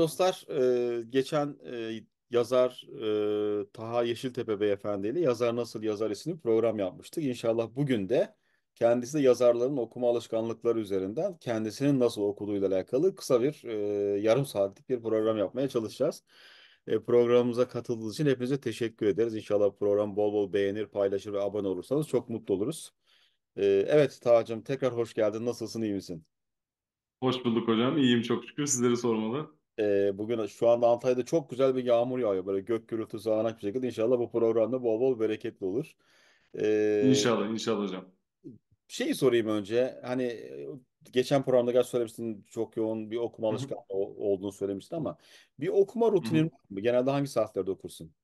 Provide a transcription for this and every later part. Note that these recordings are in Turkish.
dostlar, geçen yazar Taha Yeşiltepe Beyefendi ile Yazar Nasıl Yazar isimli program yapmıştık. İnşallah bugün de kendisi de yazarların okuma alışkanlıkları üzerinden kendisinin nasıl okuduğuyla alakalı kısa bir yarım saatlik bir program yapmaya çalışacağız. Programımıza katıldığınız için hepinize teşekkür ederiz. İnşallah program bol bol beğenir, paylaşır ve abone olursanız çok mutlu oluruz. Evet Taha'cığım, tekrar hoş geldin. Nasılsın, iyi misin? Hoş bulduk hocam. İyiyim çok şükür. Sizleri sormalı. Bugün şu anda Antalya'da çok güzel bir yağmur yağıyor. Böyle gök gürültüsü sağanak bir şekilde. İnşallah bu programda bol bol bereketli olur. Ee, İnşallah, inşallah hocam. Şeyi sorayım önce. Hani geçen programda gel söylemiştin, çok yoğun bir okuma Hı hı. alışkanlığı olduğunu söylemiştin ama bir okuma Hı rutinin hı. var mı? Genelde hangi saatlerde okursun?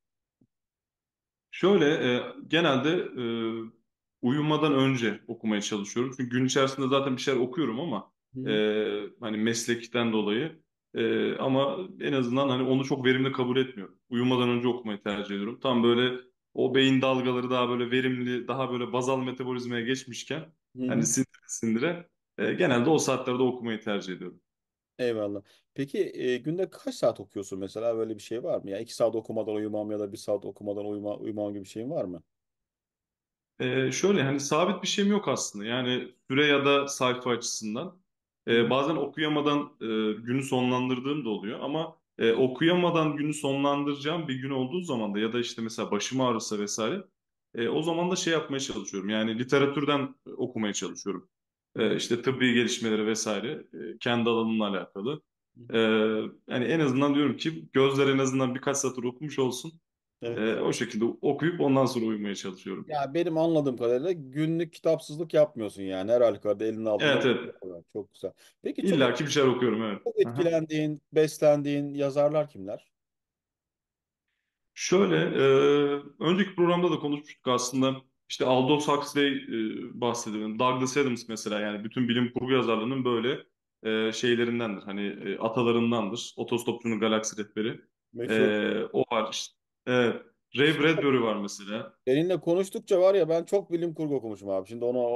Şöyle genelde uyumadan önce okumaya çalışıyorum. Çünkü gün içerisinde zaten bir şeyler okuyorum ama e, Hı hani meslekten dolayı ama en azından hani onu çok verimli kabul etmiyorum. Uyumadan önce okumayı tercih ediyorum. Tam böyle o beyin dalgaları daha böyle verimli, daha böyle bazal metabolizmaya geçmişken hani hı. sindire sindire genelde o saatlerde okumayı tercih ediyorum. Eyvallah. Peki günde kaç saat okuyorsun mesela? Böyle bir şey var mı? Ya 2 saat okumadan uyumam ya da 1 saat okumadan uyumam gibi bir şeyin var mı? Şöyle hani sabit bir şeyim yok aslında. Yani süre ya da sayfa açısından. Hı hı. Bazen okuyamadan günü sonlandırdığım da oluyor. Ama okuyamadan günü sonlandıracağım bir gün olduğu zaman da ya da işte mesela başım ağrısa vesaire o zaman da şey yapmaya çalışıyorum. Yani literatürden okumaya çalışıyorum. Hı hı. İşte tıbbi gelişmeleri vesaire kendi alanımla alakalı. Hı E, hı. Yani en azından diyorum ki gözler en azından birkaç satır okumuş olsun. Evet. O şekilde okuyup ondan sonra uyumaya çalışıyorum. Ya benim anladığım kadarıyla günlük kitapsızlık yapmıyorsun yani. Her halükarda elinin altında Evet, bir evet. kitap var. Çok güzel. Peki İlla ki bir şeyler okuyorum, evet. çok Aha. etkilendiğin, beslendiğin yazarlar kimler? Şöyle, önceki programda da konuşmuştuk aslında. İşte Aldous Huxley bahsedelim. Douglas Adams mesela yani bütün bilim kurgu yazarlarının böyle şeylerindendir. Hani atalarındandır. Otostopçunun Galaksi Rehberi. Meşhur. O var işte. Evet. Ray Bradbury var mesela. Seninle konuştukça var ya, ben çok bilim kurgu okumuşum abi. Şimdi ona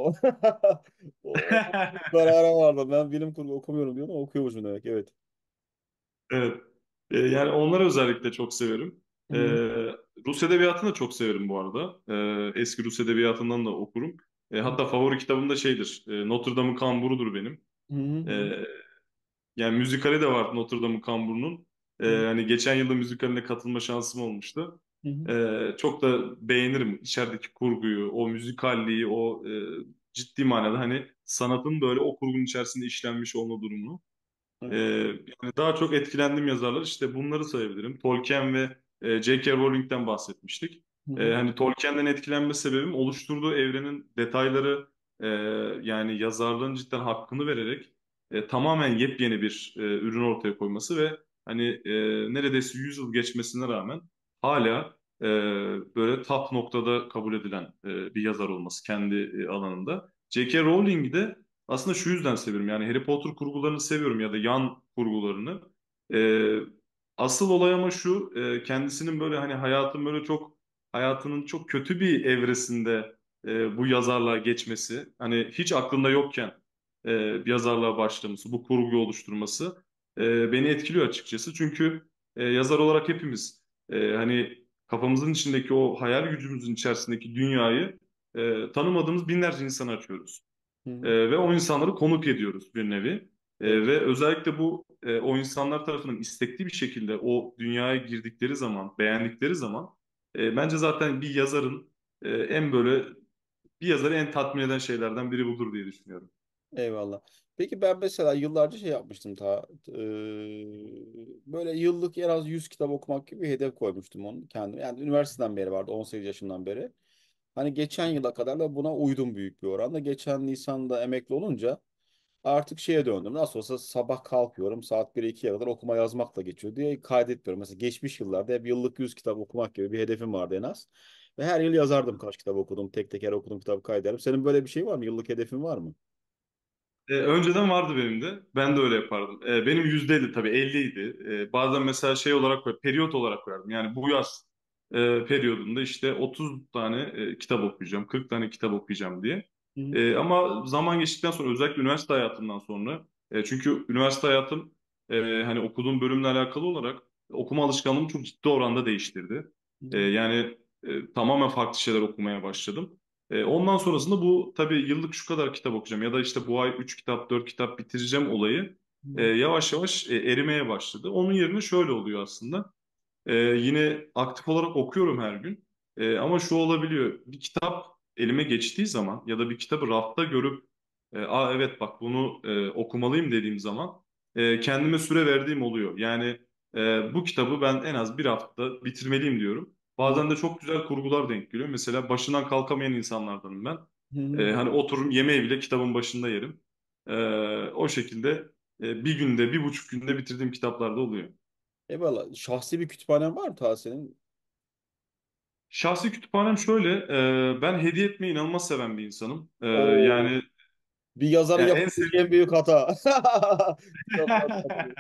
o karara vardı. Ben bilim kurgu okumuyorum diyordum ama okuyormuşum demek. Evet. Evet. Yani onları özellikle çok severim. Hı Ee, hı. Rus edebiyatını da çok severim bu arada. Eski Rus edebiyatından da okurum. Hatta favori kitabım da şeydir. Notre Dame'ın Kamburu'dur benim. Hı hı. Ee, Yani müzikali de var Notre Dame'ın Kamburu'nun. Hı Hani geçen yılda müzikaline katılma şansım olmuştu. hı. Çok da beğenirim içerideki kurguyu, o müzikalliği, o ciddi manada hani sanatın böyle o kurgunun içerisinde işlenmiş olma durumunu. Evet. Yani daha çok etkilendiğim yazarlar işte bunları sayabilirim. Tolkien ve J.K. Rowling'den bahsetmiştik. Hı hı. Hani Tolkien'den etkilenme sebebim oluşturduğu evrenin detayları e, yani yazarlığın cidden hakkını vererek tamamen yepyeni bir ürün ortaya koyması ve hani neredeyse 100 yıl geçmesine rağmen hala böyle top noktada kabul edilen bir yazar olması kendi alanında. J.K. Rowling'i de aslında şu yüzden seviyorum. Yani Harry Potter kurgularını seviyorum ya da yan kurgularını. Ee, Asıl olay ama şu, kendisinin böyle hani hayatının çok kötü bir evresinde bu yazarlığa geçmesi, hani hiç aklında yokken bir yazarlığa başlaması, bu kurguyu oluşturması beni etkiliyor açıkçası. Çünkü yazar olarak hepimiz hani kafamızın içindeki o hayal gücümüzün içerisindeki dünyayı tanımadığımız binlerce insana açıyoruz. Hı hı. Ve o insanları konuk ediyoruz bir nevi. Evet. Ve özellikle bu o insanlar tarafından istekli bir şekilde o dünyaya girdikleri zaman, beğendikleri zaman bence zaten bir yazarı en tatmin eden şeylerden biri budur diye düşünüyorum. Eyvallah. Peki ben mesela yıllarca şey yapmıştım böyle yıllık en az 100 kitap okumak gibi bir hedef koymuştum onu kendim. Yani üniversiteden beri vardı, 18 yaşından beri. Hani geçen yıla kadar da buna uydum büyük bir oranda. Geçen Nisan'da emekli olunca artık şeye döndüm. Nasıl olsa sabah kalkıyorum, saat 1'e 2'ye kadar okuma yazmakla geçiyor diye kaydetmiyorum. Mesela geçmiş yıllarda hep yıllık 100 kitap okumak gibi bir hedefim vardı en az. Ve her yıl yazardım kaç kitap okudum. Tek teker okudum, kitabı kaydederim. Senin böyle bir şey var mı? Yıllık hedefin var mı? Önceden vardı benim de. Ben de öyle yapardım. Benim %50 tabii 50'ydi. Bazen mesela şey olarak periyot olarak koyardım. Yani bu yaz periyodunda işte 30 tane kitap okuyacağım, 40 tane kitap okuyacağım diye. Hı hı. Ama zaman geçtikten sonra özellikle üniversite hayatımdan sonra çünkü üniversite hayatım hani okuduğum bölümle alakalı olarak okuma alışkanlığımı çok ciddi oranda değiştirdi. Hı Yani tamamen farklı şeyler okumaya başladım. Ondan sonrasında bu tabii yıllık şu kadar kitap okuyacağım ya da işte bu ay 3 kitap 4 kitap bitireceğim olayı hı. yavaş yavaş erimeye başladı. Onun yerine şöyle oluyor aslında. Yine aktif olarak okuyorum her gün. Ama şu olabiliyor. Bir kitap elime geçtiği zaman ya da bir kitabı rafta görüp aa evet bak bunu okumalıyım dediğim zaman kendime süre verdiğim oluyor. Yani bu kitabı ben en az bir hafta bitirmeliyim diyorum. Hı Bazen de çok güzel kurgular denk geliyor. Mesela başından kalkamayan insanlardanım ben. hı. Hani otururum yemeği bile kitabın başında yerim. E, O şekilde bir günde, 1,5 günde bitirdiğim kitaplar da oluyor. Eyvallah. Şahsi bir kütüphanen var mı ta senin? Şahsi kütüphanem şöyle, ben hediye etmeyi inanılmaz seven bir insanım. Oo. Bir yazarın Yani en yapabileceği en sevdiğim, büyük hata. Kitaplar satıyor.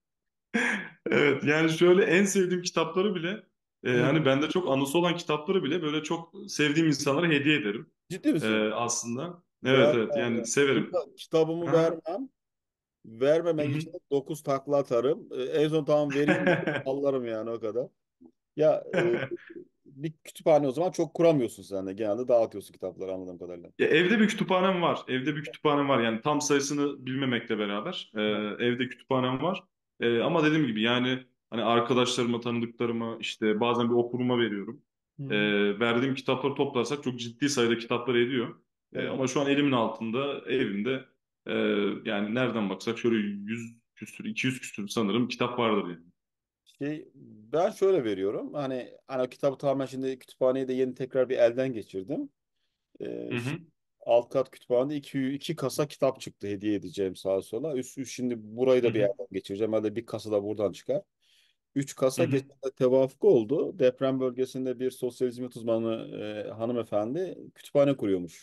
evet yani şöyle en sevdiğim kitapları bile, Hı. hani bende çok anısı olan kitapları bile böyle çok sevdiğim insanlara hediye ederim. Ciddi misin? Aslında. Evet evet Vermem yani ya. severim. Kitabımı Aha. vermem. Hı Vermemek hı. için 9 takla atarım. En son tamam vereyim dedim. Sallarım yani o kadar. Ya bir kütüphane o zaman çok kuramıyorsun sen de. Genelde dağıtıyorsun kitapları anladığım kadarıyla. Ya evde bir kütüphanem var. Evde bir kütüphanem var. Yani tam sayısını bilmemekle beraber Hı. evde kütüphanem var. Ama dediğim gibi yani hani arkadaşlarıma, tanıdıklarıma işte bazen bir okuruma veriyorum. E, Hı. Verdiğim kitapları toplarsak çok ciddi sayıda kitaplar ediyor. Evet. Ama şu an elimin altında, evimde e, yani nereden baksak şöyle 100 küsür, 200 küsür sanırım kitap vardır yani. Ben şöyle veriyorum. Hani o kitabı tamamen şimdi kütüphaneyi de yeni tekrar bir elden geçirdim. Hı Şimdi hı, alt kat kütüphanede iki kasa kitap çıktı hediye edeceğim sağa sola. Şimdi burayı hı da bir hı, elden geçireceğim. Hadi bir kasa da buradan çıkar. Üç hı kasa hı. geçen de tevafuk oldu. Deprem bölgesinde bir sosyal hizmet uzmanı hanımefendi kütüphane kuruyormuş.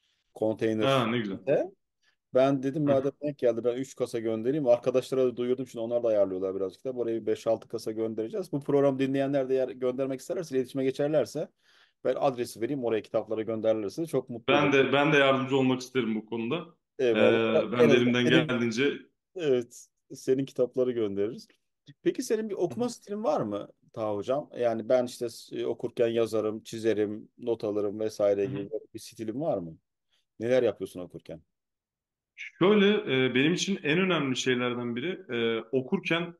Ha, Konteyner. ne güzel. Ben dedim Hı hı. madem denk geldi ben 3 kasa göndereyim. Arkadaşlara da duyurdum şimdi onlar da ayarlıyorlar birazcık da. Buraya bir 5-6 kasa göndereceğiz. Bu program dinleyenler de eğer göndermek isterlerse iletişime geçerlerse ben adresi vereyim oraya kitapları gönderirlerse çok mutlu olurum. Ben de yardımcı olmak isterim bu konuda. Eyvallah. En Ben de azından elimden geldiğince. evet, senin kitapları göndeririz. Peki senin bir okuma stilin var mı Ta hocam? Yani ben işte okurken yazarım, çizerim, not alırım vesaire Hı gibi hı. bir stilin var mı? Neler yapıyorsun okurken? Şöyle benim için en önemli şeylerden biri okurken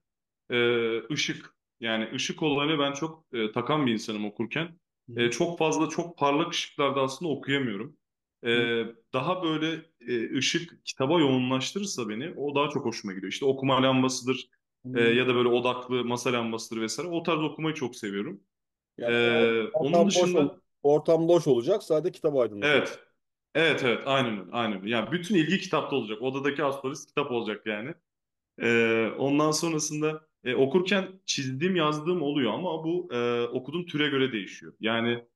ışık. Yani ışık olayını ben çok takan bir insanım okurken. Hı hı. Çok fazla çok parlak ışıklarda aslında okuyamıyorum. E, Hı Daha böyle ışık kitaba yoğunlaştırırsa beni o daha çok hoşuma gidiyor. İşte okuma lambasıdır hı. ya da böyle odaklı masa lambasıdır vesaire. O tarz okumayı çok seviyorum. Yani Onun ortam boş dışında ortam loş olacak sadece kitap aydınlık olacak. evet. Evet evet aynen öyle. Aynen öyle. Yani bütün ilgi kitapta olacak. Odadaki astrolis kitap olacak yani. Ondan sonrasında okurken çizdiğim yazdığım oluyor ama bu okuduğum türe göre değişiyor. Yani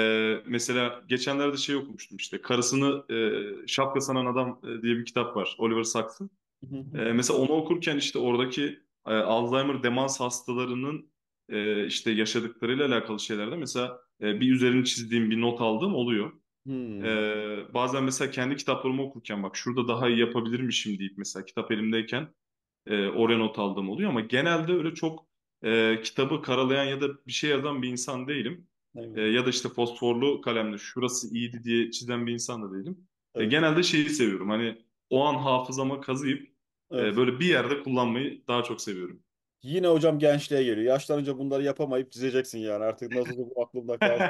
mesela geçenlerde şey okumuştum işte Karısını Şapka Sanan Adam diye bir kitap var. Oliver Sacks'ın. Hı hı. Mesela onu okurken işte oradaki Alzheimer demans hastalarının işte yaşadıklarıyla alakalı şeylerde mesela bir üzerini çizdiğim bir not aldığım oluyor. Hmm. Bazen mesela kendi kitaplarımı okurken bak şurada daha iyi yapabilirmişim deyip mesela kitap elimdeyken oraya not aldığım oluyor ama genelde öyle çok kitabı karalayan ya da bir şey yazan bir insan değilim. Evet. Ya da işte fosforlu kalemle şurası iyiydi diye çizen bir insan da değilim. Evet. Genelde şeyi seviyorum hani o an hafızama kazıyıp Evet. böyle bir yerde kullanmayı daha çok seviyorum. Yine hocam gençliğe geliyor. Yaşlanınca bunları yapamayıp çizeceksin yani. Artık nasıl bu aklımda kalsın.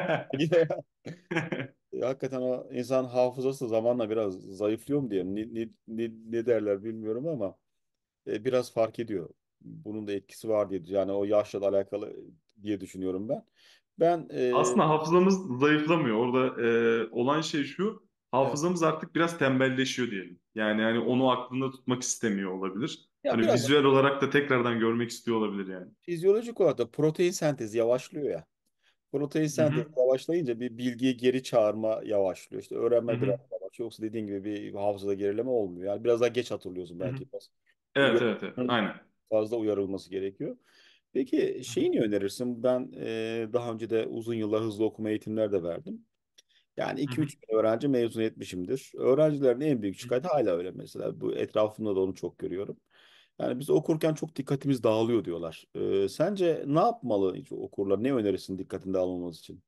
Hakikaten o insan hafızası zamanla biraz zayıflıyor mu diye ne derler bilmiyorum ama biraz fark ediyor. Bunun da etkisi var diye yani o yaşla da alakalı diye düşünüyorum ben. Ben Aslında hafızamız zayıflamıyor. Orada olan şey şu, evet. hafızamız artık biraz tembelleşiyor diyelim. Yani hani onu aklında tutmak istemiyor olabilir. Ya Hani biraz vizüel olarak da tekrardan görmek istiyor olabilir yani. fizyolojik olarak da protein sentezi yavaşlıyor ya. Protein Hı sentezi hı, yavaşlayınca bir bilgiyi geri çağırma yavaşlıyor. İşte hı öğrenme biraz hı, yavaşlıyor. Yoksa dediğin gibi bir hafızada gerileme olmuyor. Yani biraz daha geç hatırlıyorsun hı hı. belki biraz. Evet, evet, evet. Uyarının Aynen. fazla uyarılması gerekiyor. Peki Hı hı, şeyi ne önerirsin? Ben daha önce de uzun yıllar hızlı okuma eğitimler de verdim. Yani hı iki hı, üç bin öğrenci mezun etmişimdir. Öğrencilerin en büyük hı hı. şikayeti hala öyle mesela. Bu etrafımda da onu çok görüyorum. Yani biz okurken çok dikkatimiz dağılıyor diyorlar. Sence ne yapmalı hiç okurlar? Ne önerirsin dikkatini dağılmaması için?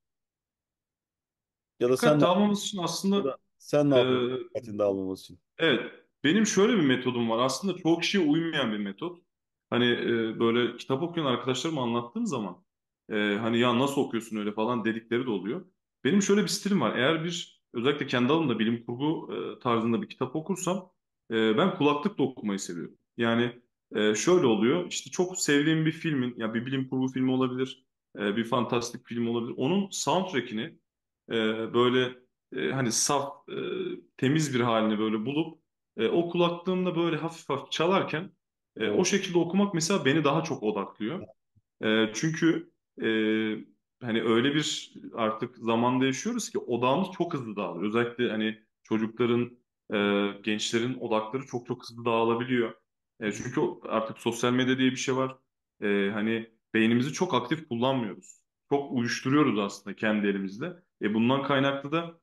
Ya da sen Dikkat ne, dağılmaması için ya aslında da sen ne e, yapıyorsun dikkatini dağılmaması için? evet, benim şöyle bir metodum var. Aslında çoğu kişiye uymayan bir metot. Hani böyle kitap okuyan arkadaşlarıma anlattığım zaman hani ya nasıl okuyorsun öyle falan dedikleri de oluyor. Benim şöyle bir stilim var. Eğer bir özellikle kendi alanımda bilim kurgu tarzında bir kitap okursam ben kulaklıkla okumayı seviyorum. Yani şöyle oluyor. İşte çok sevdiğim bir filmin ya bir bilim kurgu filmi olabilir, bir fantastik film olabilir. Onun soundtrack'ini böyle hani saf, temiz bir halini böyle bulup o kulaklığımda böyle hafif hafif çalarken o Evet. şekilde okumak mesela beni daha çok odaklıyor. Çünkü hani öyle bir artık zamanda yaşıyoruz ki odağımız çok hızlı dağılıyor. Özellikle hani çocukların, gençlerin odakları çok çok hızlı dağılabiliyor. Çünkü artık sosyal medya diye bir şey var. Hani beynimizi çok aktif kullanmıyoruz. Çok uyuşturuyoruz aslında kendi elimizde. Bundan kaynaklı da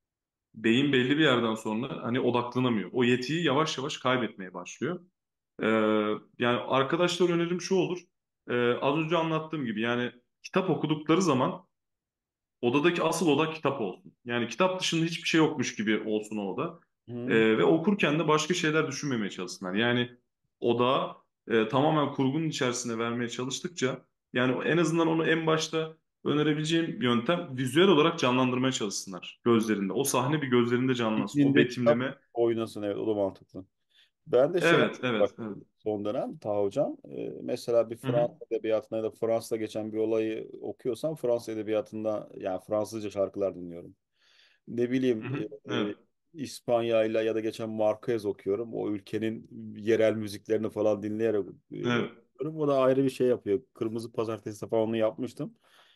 beyin belli bir yerden sonra hani odaklanamıyor. O yetiyi yavaş yavaş kaybetmeye başlıyor. Ee, Yani arkadaşlar önerim şu olur. Az önce anlattığım gibi yani kitap okudukları zaman odadaki asıl odak kitap olsun. Yani kitap dışında hiçbir şey yokmuş gibi olsun o oda. Hı. Ve okurken de başka şeyler düşünmemeye çalışsınlar. Yani odağı tamamen kurgunun içerisine vermeye çalıştıkça yani en azından onu en başta önerebileceğim yöntem vizüel olarak canlandırmaya çalışsınlar gözlerinde. O sahne bir gözlerinde canlansın. O Zihninde kitap betimleme. oynasın, evet, o da mantıklı. Ben de şey Evet, evet, evet. son dönem Taha Hocam, mesela bir Hı hı, Fransız edebiyatına ya da Fransa'da geçen bir olayı okuyorsam Fransız edebiyatında yani Fransızca şarkılar dinliyorum. Ne hı bileyim, hı, evet, İspanya'yla ya da geçen Marquez okuyorum. O ülkenin yerel müziklerini falan dinleyerek evet. okuyorum. O da ayrı bir şey yapıyor. Kırmızı Pazartesi falan onu yapmıştım.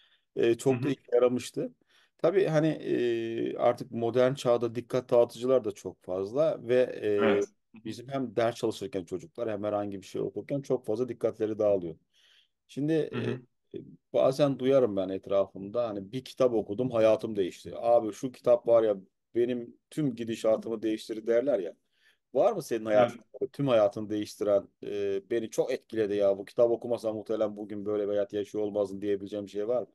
Hı Çok da hı, işe yaramıştı. Tabii hani artık modern çağda dikkat dağıtıcılar da çok fazla ve evet. Hı hı, bizim hem ders çalışırken çocuklar hem herhangi bir şey okurken çok fazla dikkatleri dağılıyor. Şimdi hı hı, bazen duyarım ben etrafımda, hani bir kitap okudum hayatım değişti. Abi şu kitap var ya, benim tüm gidişatımı değiştirdi derler ya. Var mı senin evet. hayatında tüm hayatını değiştiren, beni çok etkiledi ya, bu kitap okumasam muhtemelen bugün böyle bir hayat yaşıyor olmazdım diyebileceğim bir şey var mı?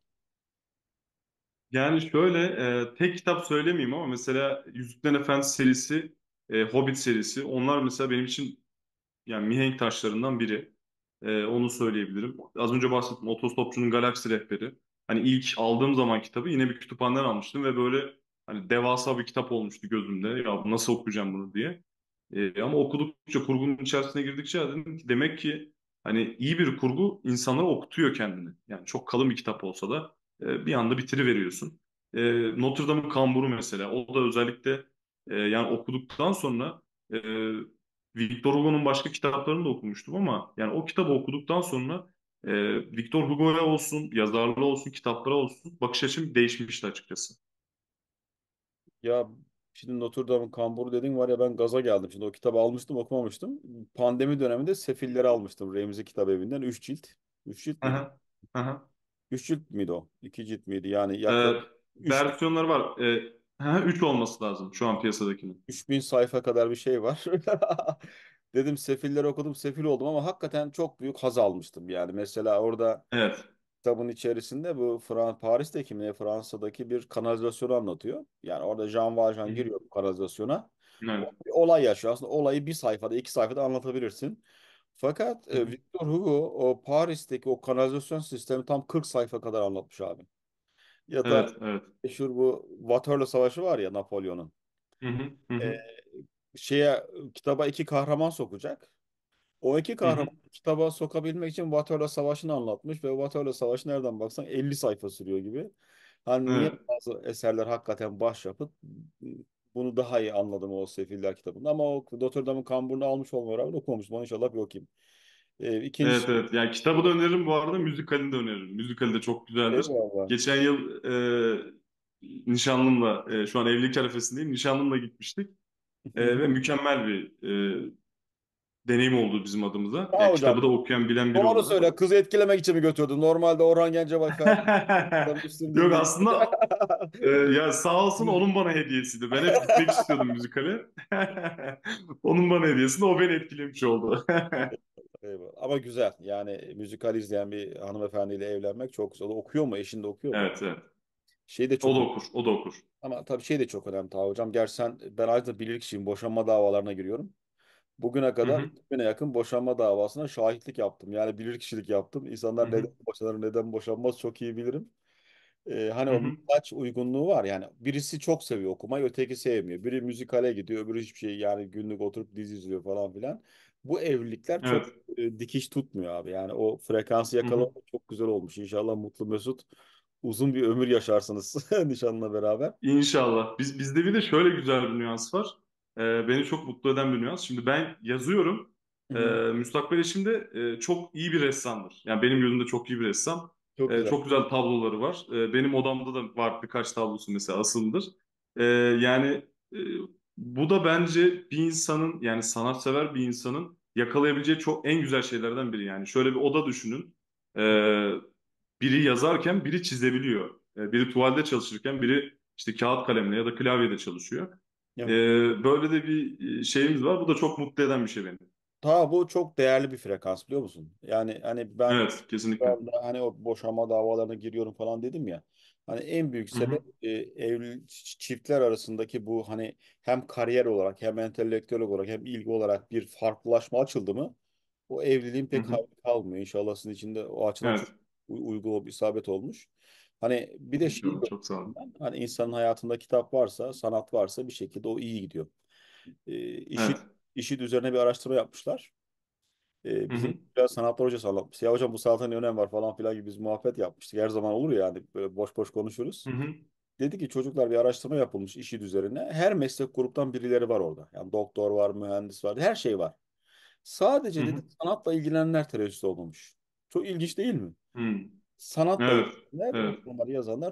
Yani şöyle tek kitap söylemeyeyim ama mesela Yüzüklerin Efendisi serisi, Hobbit serisi onlar mesela benim için yani mihenk taşlarından biri. Onu söyleyebilirim. Az önce bahsettim Otostopçunun Galaksi Rehberi. Hani ilk aldığım zaman kitabı yine bir kütüphaneden almıştım ve böyle hani devasa bir kitap olmuştu gözümde. Ya nasıl okuyacağım bunu diye. Ama okudukça kurgunun içerisine girdikçe dedim ki demek ki hani iyi bir kurgu insanları okutuyor kendini. Yani çok kalın bir kitap olsa da bir anda bitiriveriyorsun. Notre Dame'ın Kamburu mesela o da özellikle yani okuduktan sonra e, Victor Hugo'nun başka kitaplarını da okumuştum ama yani o kitabı okuduktan sonra e, Victor Hugo'ya olsun, yazarlığı olsun, kitaplara olsun bakış açım değişmişti açıkçası. Ya şimdi Notre Dame'ın Kamburu dedin var ya, ben gaza geldim. Şimdi o kitabı almıştım, okumamıştım. Pandemi döneminde Sefilleri almıştım Remzi Kitap Evi'nden. 3 cilt. 3 cilt miydi? Aha, aha. 3 cilt miydi o? 2 cilt miydi? Yani Ee, yaklaşık 3 Versiyonları var. 3 olması lazım şu an piyasadakinin. 3000 sayfa kadar bir şey var. Dedim Sefilleri okudum, sefil oldum ama hakikaten çok büyük haz almıştım. Yani mesela orada Evet. kitabın içerisinde bu Paris'teki mi ne, Fransa'daki bir kanalizasyonu anlatıyor. Yani orada Jean Hı Valjean hı. giriyor bu kanalizasyona. Evet. Bir olay yaşıyor. Aslında olayı bir sayfada, 2 sayfada anlatabilirsin. Fakat Hı hı. Victor Hugo o Paris'teki o kanalizasyon sistemi tam 40 sayfa kadar anlatmış abi. Ya da Evet, evet. meşhur bu Waterloo Savaşı var ya, Napolyon'un. Hı hı. Hı E, hı. şeye Kitaba 2 kahraman sokacak. O 2 kahraman Hı kitaba sokabilmek için Waterloo Savaşı'nı anlatmış ve Waterloo Savaşı nereden baksan 50 sayfa sürüyor gibi. Hani niye hı. bazı eserler hakikaten başyapıt, bunu daha iyi anladım o Sefiller kitabında, ama o Notre Dame'ın kamburunu almış olmama rağmen okumamıştım. Onu inşallah bir okuyayım. Evet, İkincisi, evet. Yani kitabı da öneririm bu arada, müzikalini de öneririm. Müzikali de çok güzeldir. eyvallah. Geçen yıl nişanlımla, şu an evlilik arifesindeyim. Nişanlımla gitmiştik. Ve mükemmel bir deneyim oldu bizim adımıza. Ha Yani hocam, kitabı da okuyan, bilen biri doğru olarak. söyle, kızı etkilemek için mi götürdün? Normalde Orhan Gencebay Ferdi üstün Yok değil. aslında ya sağ olsun onun bana hediyesiydi. Ben hep gitmek istiyordum müzikale. Onun bana hediyesinde o beni etkilemiş oldu. Eyvallah. Ama güzel. Yani müzikal izleyen bir hanımefendiyle evlenmek çok güzel. O okuyor mu? Eşin de okuyor mu? Evet, evet. Şey de O çok da önemli. okur, o da okur. Ama tabii şey de çok önemli Taha hocam. Gerçi ben ayrıca bilirkişiyim. Boşanma davalarına giriyorum. Bugüne Hı kadar hı, 2000'e yakın boşanma davasına şahitlik yaptım. Yani bilirkişilik yaptım. hı İnsanlar neden hı, boşanır, neden boşanmaz çok iyi bilirim. Hani hı o hı. mizaç uygunluğu var. Yani birisi çok seviyor okumayı, öteki sevmiyor. Biri müzikale gidiyor, öbürü hiçbir şey yani günlük oturup dizi izliyor falan filan. Bu evlilikler çok Evet. dikiş tutmuyor abi. Yani o frekansı Hı hı. yakalamak çok güzel olmuş. İnşallah mutlu mesut uzun bir ömür yaşarsınız nişanla beraber. İnşallah. Bizde bir de şöyle güzel bir nüans var. Beni çok mutlu eden bir nüans. Şimdi ben yazıyorum. Hı hı. Müstakbel eşim de çok iyi bir ressamdır. Yani benim gözümde çok iyi bir ressam. Çok güzel. Çok güzel tabloları var. Benim odamda da var birkaç tablosu mesela asılıdır. Yani e, bu da bence bir insanın yani sanatsever bir insanın yakalayabileceği çok en güzel şeylerden biri. Yani şöyle bir oda düşünün. Ee, Biri yazarken biri çizebiliyor. Biri tuvalde çalışırken biri işte kağıt kalemle ya da klavyede çalışıyor. Evet. Böyle de bir şeyimiz var. Bu da çok mutlu eden bir şey beni. Ta bu çok değerli bir frekans biliyor musun? Yani hani ben Evet, şu kesinlikle. anda hani o boşanma davalarına giriyorum falan dedim ya. Hani en büyük Hı hı, sebep evli çiftler arasındaki bu hani hem kariyer olarak hem entelektüel olarak hem ilgi olarak bir farklılaşma açıldı mı o evliliğin hı pek hı. hayrı kalmıyor. İnşallah sizin için de o açıdan çok Evet. uygun olup isabet olmuş. Hani bir de şey İnşallah. yok. Çok sağ olun. Hani insanın hayatında kitap varsa, sanat varsa bir şekilde o iyi gidiyor. İşi Evet. işit üzerine bir araştırma yapmışlar. Hı Bizim hı, biraz sanatlar hocası anlatmış. Ya hocam bu sanatın ne önemi var falan filan gibi biz muhabbet yapmıştık. Her zaman olur ya yani böyle boş boş konuşuruz. hı hı, Dedi ki çocuklar bir araştırma yapılmış işit üzerine. Her meslek gruptan birileri var orada. Yani doktor var, mühendis var, her şey var. hı Sadece dedi hı, sanatla ilgilenenler terörist olmamış. Çok ilginç değil mi? hı. Sanatla Evet. ilgilenenler, o Evet. romanları yazanlar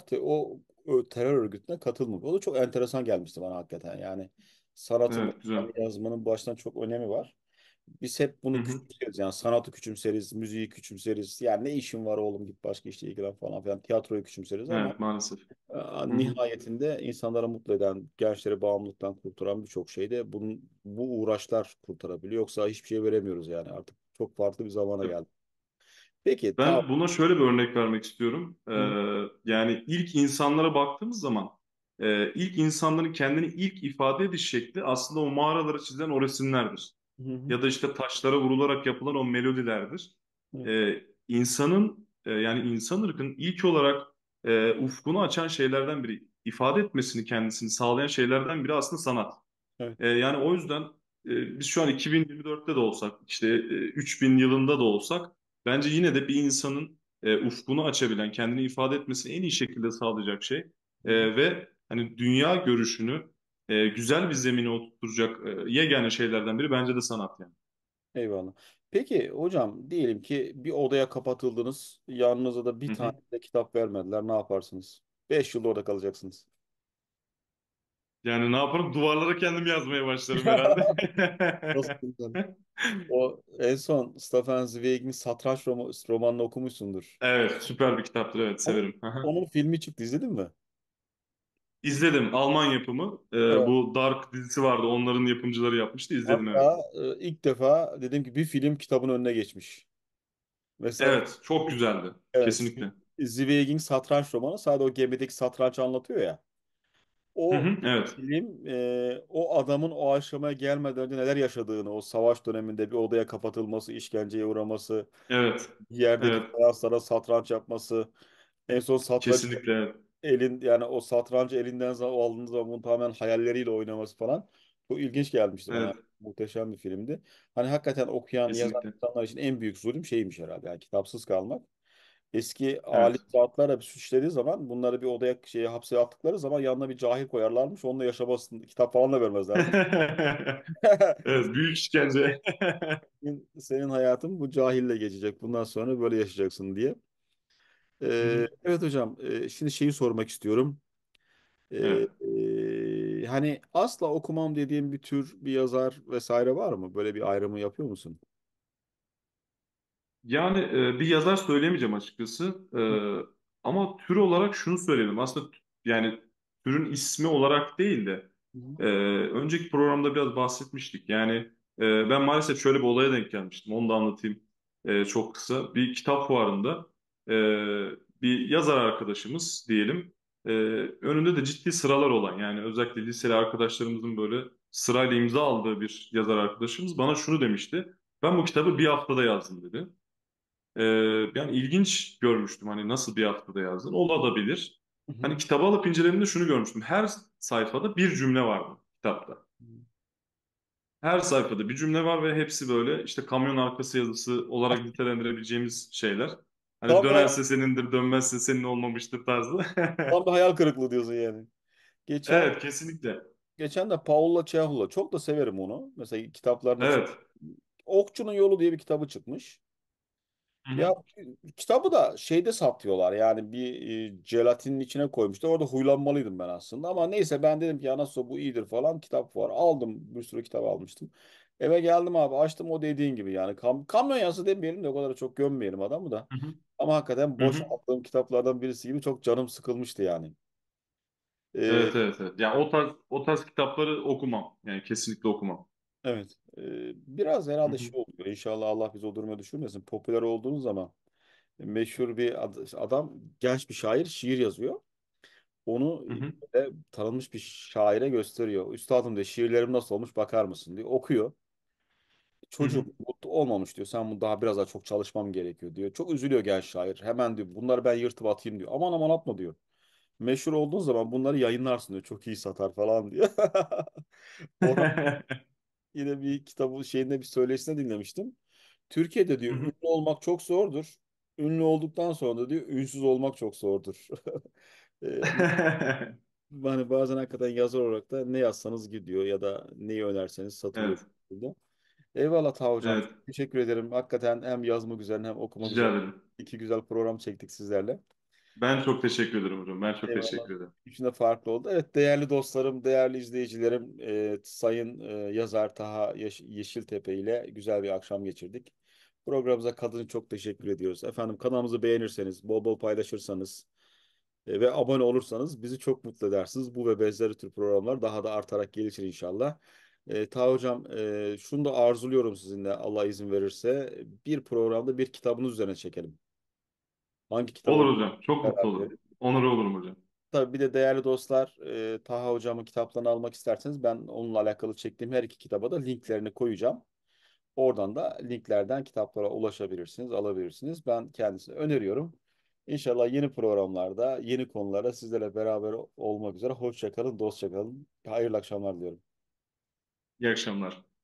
o terör örgütüne katılmamış. O da çok enteresan gelmişti bana hakikaten. Yani sanatın, Evet. Güzel. yazmanın baştan çok önemi var. Biz hep Hı bunu hı. küçümseriz yani sanatı küçümseriz, müziği küçümseriz. Yani ne işin var oğlum git başka işle ilgilen falan filan. Tiyatroyu küçümseriz ama Evet. Maalesef. Hı hı. nihayetinde insanları mutlu eden, gençleri bağımlılıktan kurtaran birçok şeyde bu uğraşlar kurtarabiliyor. Yoksa hiçbir şey veremiyoruz yani artık çok farklı bir zamana geldi. Peki tamam. Ben buna şöyle bir örnek vermek istiyorum. Hı Yani ilk insanlara baktığımız zaman ilk insanların kendini ilk ifade ediş şekli aslında o mağaraları çizen o resimlerdir. hı hı. Ya da işte taşlara vurularak yapılan o melodilerdir. Hı İnsanın yani insan ırkının ilk olarak ufkunu açan şeylerden biri, ifade etmesini kendisini sağlayan şeylerden biri aslında sanat. evet. Yani o yüzden biz şu an 2024'te de olsak, işte 3000 yılında da olsak, bence yine de bir insanın ufkunu açabilen, kendini ifade etmesini en iyi şekilde sağlayacak şey Hı hı. ve hani dünya görüşünü güzel bir zemine oturtacak yegane şeylerden biri bence de sanat yani. Eyvallah. Peki hocam diyelim ki bir odaya kapatıldınız. Yanınıza da bir Hı tane hı. de kitap vermediler. Ne yaparsınız? 5 yıl orada kalacaksınız. Yani ne yaparım? Duvarlara kendim yazmaya başlarım herhalde. Nasıl güzel. O en son Stefan Zweig'in Satranç romanını okumuşsundur. Evet, süper bir kitaptır. Evet, Onun, severim. Hı hı. onun filmi çıktı izledin mi? İzledim. Alman yapımı. Evet. Bu Dark dizisi vardı. Onların yapımcıları yapmıştı. İzledim, evet. Hatta ilk defa dedim ki bir film kitabın önüne geçmiş. Mesela Evet, çok güzeldi. evet, Kesinlikle. Zweig'in Satranç romanı sadece o gemideki satranç anlatıyor ya. Hı O hı, evet. film o adamın o aşamaya gelmeden önce neler yaşadığını, o savaş döneminde bir odaya kapatılması, işkenceye uğraması, Evet. bir yerdeki Evet. fayanslara satranç yapması, en son satranç Kesinlikle evet. yani o satrancı elinden aldığı zaman bunu tamamen hayalleriyle oynaması falan çok ilginç gelmişti bana. Evet. Muhteşem bir filmdi. Hani hakikaten okuyan, yazan Kesinlikle. insanlar için en büyük zulüm şeymiş herhalde. Yani kitapsız kalmak. Eski alim Evet. zatlar bir suçladığı zaman bunları bir odaya hapse attıkları zaman yanına bir cahil koyarlarmış. Onunla yaşamasın. Kitap falan da vermezlermiş. Evet, büyük işkence. Senin hayatın bu cahille geçecek. Bundan sonra böyle yaşayacaksın diye. Hı hı. Evet hocam. Şimdi şeyi sormak istiyorum. Evet. Hani asla okumam dediğim bir tür, bir yazar vesaire var mı? Böyle bir ayrımı yapıyor musun? Yani bir yazar söyleyemeyeceğim açıkçası. Ama tür olarak şunu söyleyelim. Aslında yani türün ismi olarak değil de Hı hı. önceki programda biraz bahsetmiştik. Yani ben maalesef şöyle bir olaya denk gelmiştim. Onu da anlatayım. çok kısa. Bir kitap fuarında e, bir yazar arkadaşımız diyelim, e, önünde de ciddi sıralar olan, yani özellikle liseli arkadaşlarımızın böyle sırayla imza aldığı bir yazar arkadaşımız bana şunu demişti. Ben bu kitabı bir haftada yazdım dedi. Ee, Yani ilginç görmüştüm, hani nasıl bir haftada yazdın. Olabilir. Hı Hani hı. kitabı alıp incelediğimde şunu görmüştüm. Her sayfada bir cümle vardı kitapta. Her sayfada bir cümle var ve hepsi böyle işte kamyon arkası yazısı olarak nitelendirebileceğimiz şeyler. Hani Tam bir, dönerse senindir, dönmezse senin olmamıştır tarzı. tam bir hayal kırıklığı diyorsun yani. Geçen Evet, kesinlikle. geçen de Paulo Coelho, çok da severim onu. Mesela kitaplarını çok. Evet. Okçunun Yolu diye bir kitabı çıkmış. Hı Ya hı. kitabı da şeyde satıyorlar, yani bir jelatinin içine koymuşlar. Orada huylanmalıydım ben aslında, ama neyse, ben dedim ki ya nasıl bu iyidir falan, kitap var. Aldım, bir sürü kitap almıştım. Eve geldim abi, açtım, o dediğin gibi yani kamyon yazısı demeyelim de o kadar çok gömmeyelim adamı da. Hı hı. Ama hakikaten Hı boş hı. aldığım kitaplardan birisi gibi çok canım sıkılmıştı yani. E, Evet, evet, evet. Yani o tarz kitapları okumam. Yani kesinlikle okumam. evet. Biraz Hı herhalde hı. şey oluyor. İnşallah Allah bizi o duruma düşürmesin. Popüler olduğunuz zaman meşhur bir adam, genç bir şair şiir yazıyor. Onu Hı hı. tanınmış bir şaire gösteriyor. Üstadım diyor, şiirlerim nasıl olmuş bakar mısın diyor. Okuyor. Hı Çocuğum hı. mutlu olmamış diyor. Sen bu daha biraz daha çok çalışmam gerekiyor diyor. Çok üzülüyor genç şair. Hemen diyor bunları ben yırtıp atayım diyor. Aman aman atma diyor. Meşhur olduğun zaman bunları yayınlarsın diyor. Çok iyi satar falan diyor. Ona yine bir kitabı şeyinde bir söyleşisinde dinlemiştim. Türkiye'de Hı diyor ünlü hı. olmak çok zordur. Ünlü olduktan sonra da diyor ünsüz olmak çok zordur. Ee, hani bazen hakikaten yazar olarak da ne yazsanız gidiyor ya da neyi önerseniz satılıyor şu Evet, şekilde. Eyvallah Taha hocam. evet. Çok teşekkür ederim. Hakikaten hem yazmak üzerine hem okumak Rica üzerine ederim. iki güzel program çektik sizlerle. Ben çok teşekkür ederim hocam. Ben çok Eyvallah. teşekkür ederim. İçinde farklı oldu. Evet, değerli dostlarım, değerli izleyicilerim, Sayın yazar Taha Yeşiltepe ile güzel bir akşam geçirdik. Programımıza katıldığınız çok teşekkür ediyoruz. Efendim, kanalımızı beğenirseniz, bol bol paylaşırsanız ve abone olursanız bizi çok mutlu edersiniz. Bu ve benzeri tür programlar daha da artarak gelişir inşallah. Taha hocam, şunu da arzuluyorum sizinle, Allah izin verirse. Bir programda bir kitabınız üzerine çekelim. Hangi kitap Olur olur? hocam. Çok mutlu Karar olurum. verelim. Onur olurum hocam. Tabii bir de değerli dostlar, Taha hocamın kitaplarını almak isterseniz ben onunla alakalı çektiğim her iki kitaba da linklerini koyacağım. Oradan da linklerden kitaplara ulaşabilirsiniz, alabilirsiniz. Ben kendisine öneriyorum. İnşallah yeni programlarda, yeni konulara sizlerle beraber olmak üzere. Hoşça kalın, dostça kalın. Hayırlı akşamlar diliyorum. İyi akşamlar.